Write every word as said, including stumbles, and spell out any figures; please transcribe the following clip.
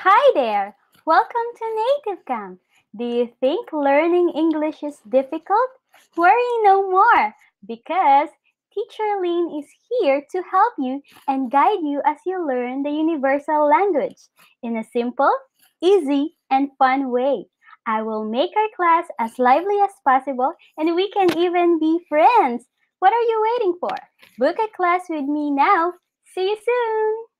Hi there! Welcome to Native Camp. Do you think learning English is difficult? Worry no more, because Teacher Lyn is here to help you and guide you as you learn the universal language in a simple, easy, and fun way. I will make our class as lively as possible, and we can even be friends. What are you waiting for? Book a class with me now. See you soon!